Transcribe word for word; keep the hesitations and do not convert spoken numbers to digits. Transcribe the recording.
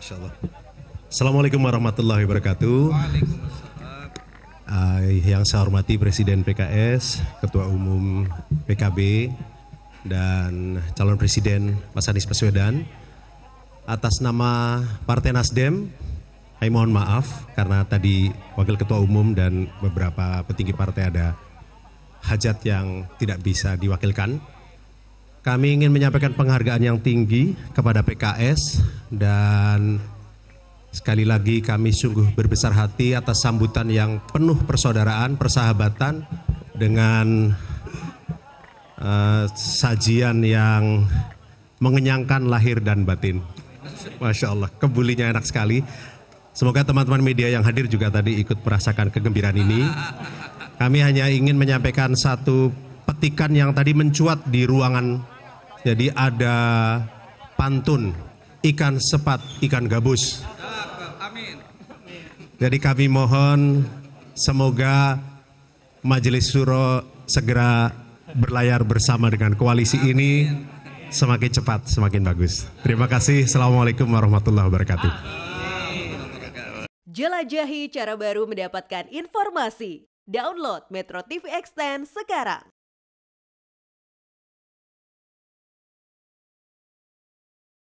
Masya Allah. Assalamualaikum warahmatullahi wabarakatuh. Uh, yang saya hormati Presiden P K S, Ketua Umum P K B, dan calon Presiden Mas Anies Baswedan. Atas nama Partai Nasdem, saya mohon maaf karena tadi Wakil Ketua Umum dan beberapa petinggi partai ada hajat yang tidak bisa diwakilkan. Kami ingin menyampaikan penghargaan yang tinggi kepada P K S dan sekali lagi kami sungguh berbesar hati atas sambutan yang penuh persaudaraan, persahabatan dengan uh, sajian yang mengenyangkan lahir dan batin. Masya Allah, kebulinya enak sekali. Semoga teman-teman media yang hadir juga tadi ikut merasakan kegembiraan ini. Kami hanya ingin menyampaikan satu petikan yang tadi mencuat di ruangan. Jadi ada pantun, ikan sepat, ikan gabus. Jadi kami mohon semoga Majelis Syuro segera berlayar bersama dengan koalisi ini semakin cepat, semakin bagus. Terima kasih. Assalamualaikum warahmatullahi wabarakatuh. Jelajahi cara baru mendapatkan informasi. Download Metro T V Extend sekarang.